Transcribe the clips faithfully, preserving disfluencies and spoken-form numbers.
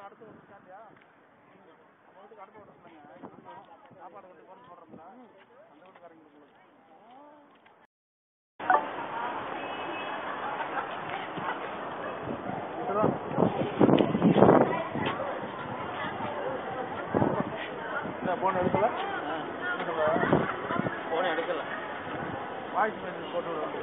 அடுத்து ஒரு ஸ்டாண்டியா நம்ம வீட்டுக்கு அடுத்து ஒரு சாப்பாடு கட்டி போட்டு போடுறோம்ல அந்த வீட்டுக்காரங்க போன் எடுக்கல போன் எடுக்கல வாய்ஸ் மெசேஜ் போட்டு விடுவாங்க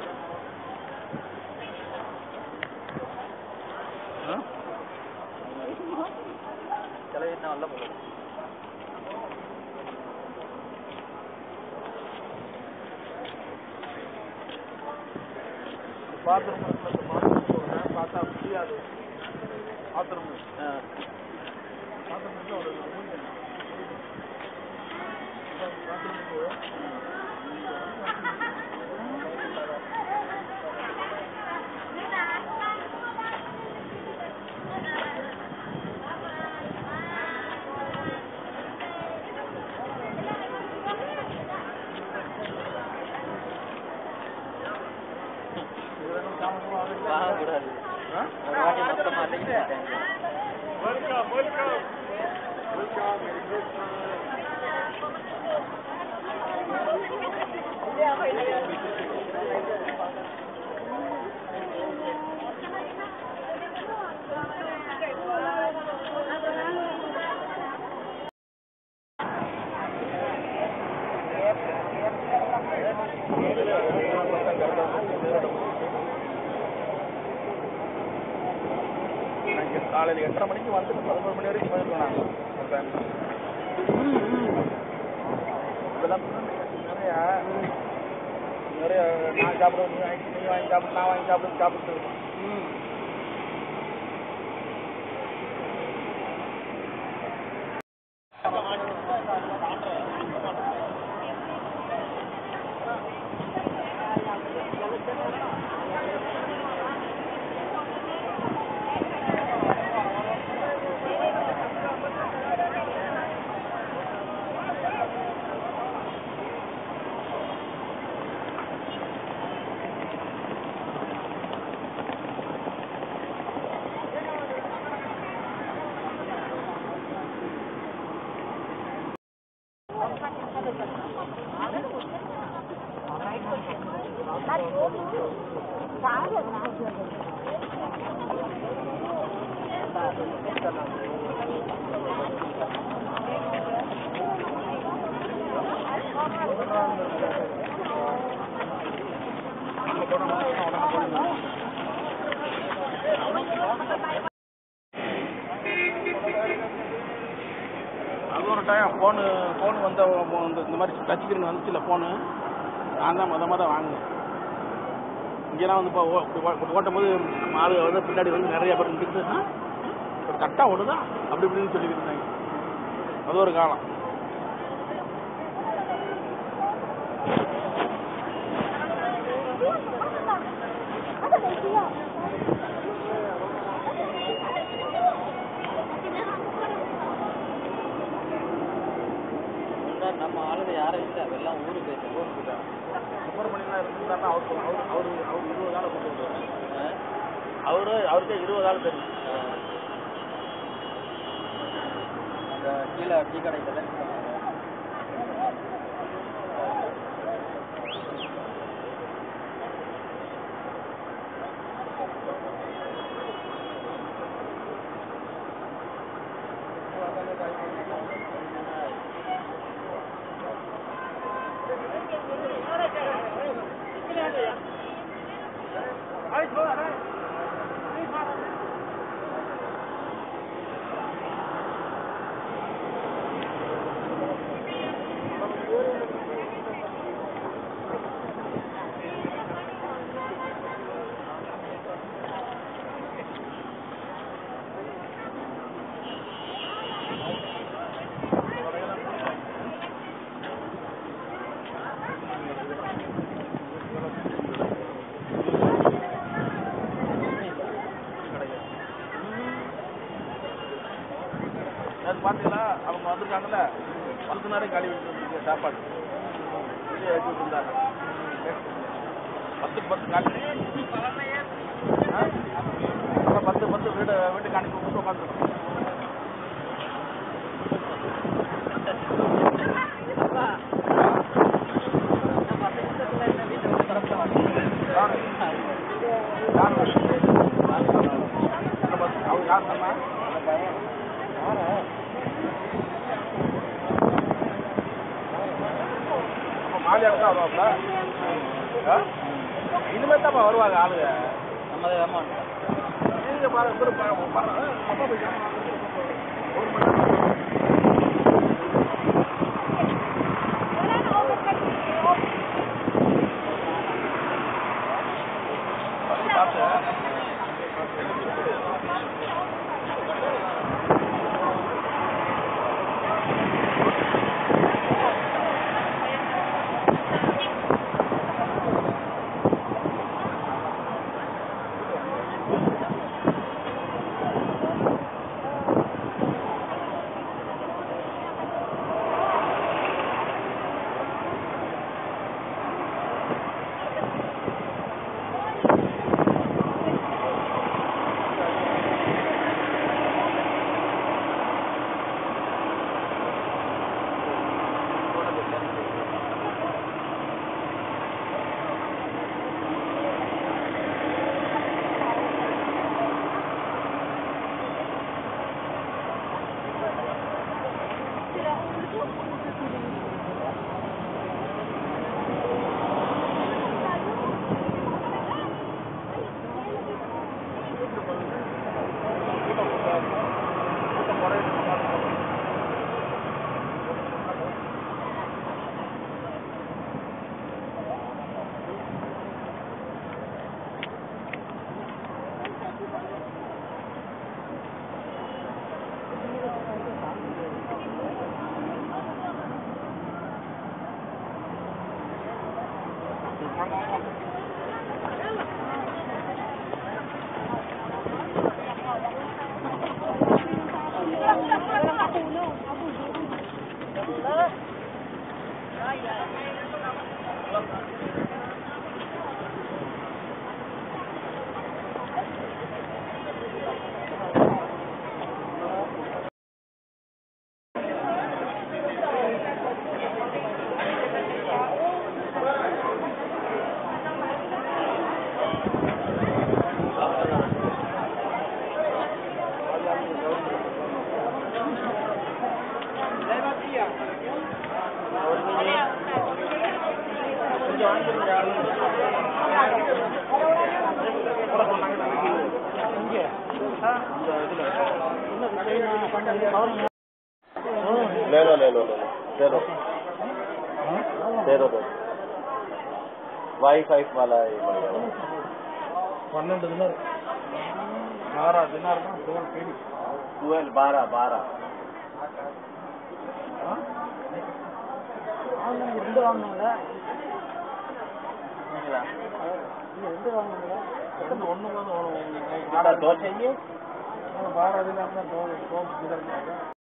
சில வீட்டு நல்ல போல பாத்ரூம் பாத்ரூம் பார்த்தா முடியாது பாத்ரூம் பாத்ரூம் ஒரு பாத்ரூமுக்கு வாங்கக்கூடாது ஒரு வாட்டி மொத்தமாக அன்றைக்கி welcome welcome welcome very good காலையில் எட்டரை மணிக்கு வந்துட்டு பதினோரு மணி வரைக்கும் போயிருக்கோம் நாங்கள் இதெல்லாம் நிறையா நிறைய நான் சாப்பிடுவோம் நீ வாங்கி நீ வாங்கி சாப்பிடு நான் வாங்கி சாப்பிடு சாப்பிட்டு இருக்கோம் அது ஒரு டைம் ஃபோனு ஃபோனு வந்த இந்த மாதிரி டச் ஸ்க்ரீன் வந்துச்சுல்ல ஃபோனு நான் தான் மொதல் மொதல் வாங்கினேன் இங்கெல்லாம் வந்து இப்போ ஓட்டும் போது மாடு வந்து பின்னாடி வந்து நிறைய பேர் நின்றுட்டு ஒரு கரெக்டாக ஓடுதா அப்படி இப்படின்னு சொல்லிக்கிட்டு இருந்தாங்க அது ஒரு காலம் நம்ம ஆளுங்க யாரும் இல்லை அதெல்லாம் ஊரு போயிட்டு ஊருக்கு போயிட்டாங்க சுப்பிரமணியெலாம் இருந்தாருன்னா அவருக்கு அவர் அவர் அவர் இருபது ஆளை கொண்டு வருவார் அவரு அவருக்கே இருபது ஆள் தெரியும் அந்த கீழே டீ கடைக்கு தான் பார்த்தீங்களா அவங்க வந்திருக்காங்கல்ல பத்து நேரம் காலி வச்சுருந்துருக்கு சாப்பாடு வெளியே வச்சு விட்டுருந்தாங்க பத்துக்கு பத்து காலி பத்து பத்து வீடு வீட்டுக்கு அனுப்பி விட்டு உட்காந்துருக்கோம் மாலியாக்கு தான் வருவாங்களா? இனிமேல் தான்ப்பா வருவாங்க ஆளுங்க. நம்ம வேமா நீங்கள் பாருங்க பாருங்க அப்பா போயிட்டாங்க ஒரு மணி ले लो ले लो ले लो दे दो दे दो दो वाई फाइव वाला है पन्नेंडु दिनार बारह दिनार ना दो पेड़ी ट्वेल्व बारह बारह ரெண்டு வாங்குங்க ரெண்டு வாங்குங்க ஒன்று बारह दो चाहिए बारह दिन अपना दो दो किधर जाएगा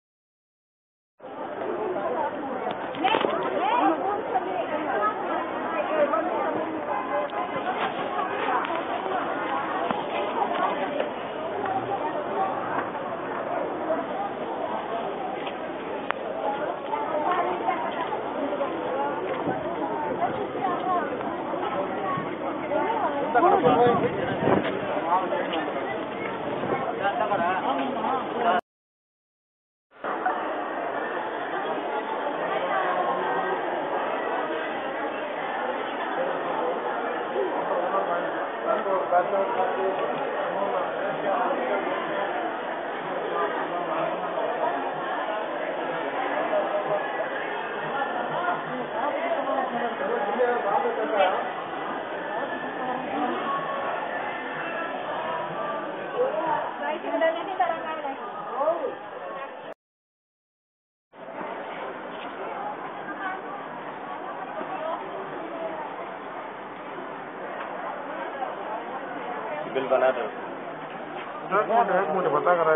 बिल बना दो मुझे पता करा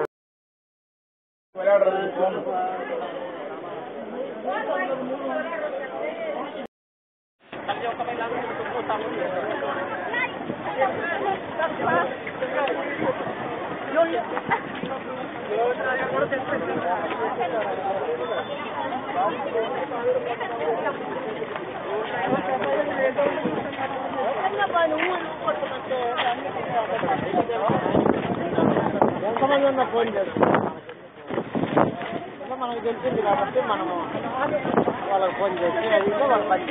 ఎంతమంది ఫోన్ చేస్తున్నాం మనకు తెలిసింది కాబట్టి మనము వాళ్ళకి ఫోన్ చేసి అది వాళ్ళు పని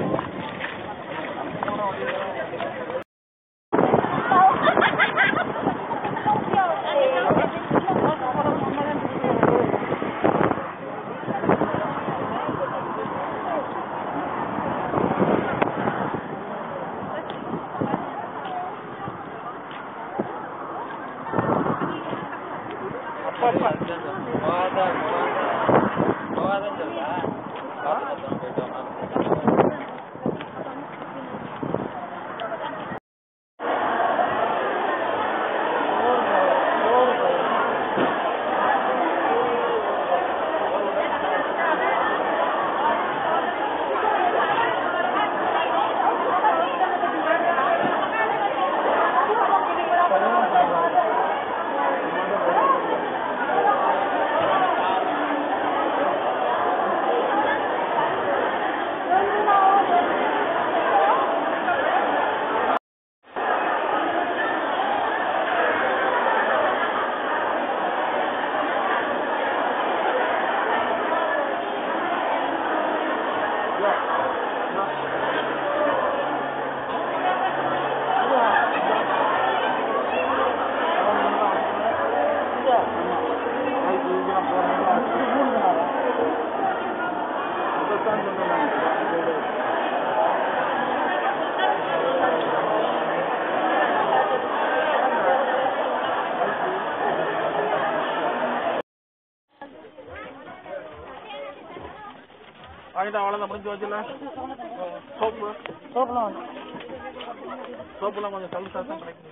வாங்கிட்டு அவ்வளோதான் முடிஞ்சு வச்சுல சோப்பு சோப்புலாம் சோப்புலாம் கொஞ்சம் சல் சாசம் கிடைக்கும்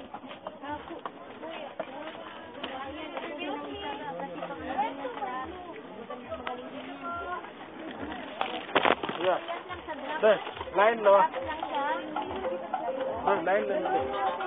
லைன்ல வா லைன்ல இருந்து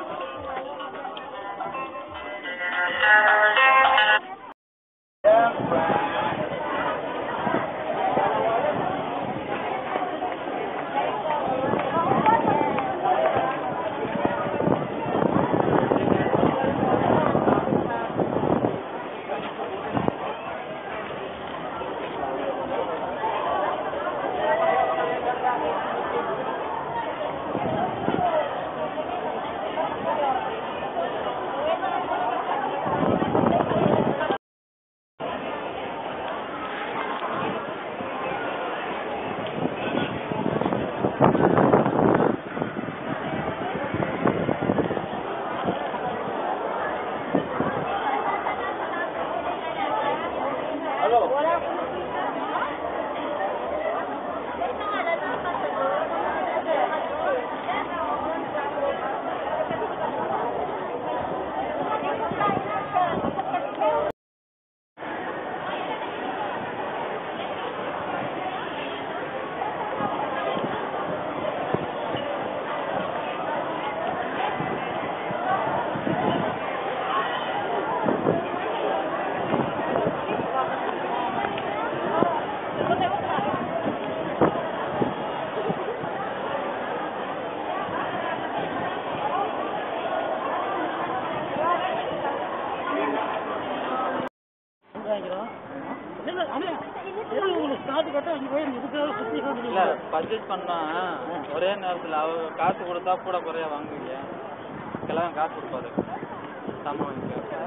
பர்ச்சேஸ் பண்ணா ஒரே நேரத்தில் அவ காசு கொடுத்தா கூட குறைய வாங்குவீங்க எல்லாம் காசு கொடுப்பாரு சாமான்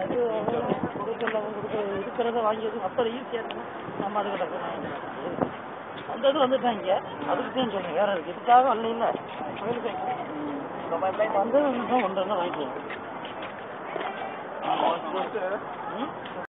இருக்கிறத வாங்கியது அப்போ ஈஸியாக இருக்கும் நம்ம அதுக்கிட்ட அந்த இது வந்துட்டாங்க அதுக்கு தான் சொல்லுங்க வேற இருக்கு இதுக்காக அல்ல இல்லை வந்து ஒன்று தான் வாங்கிக்கலாம்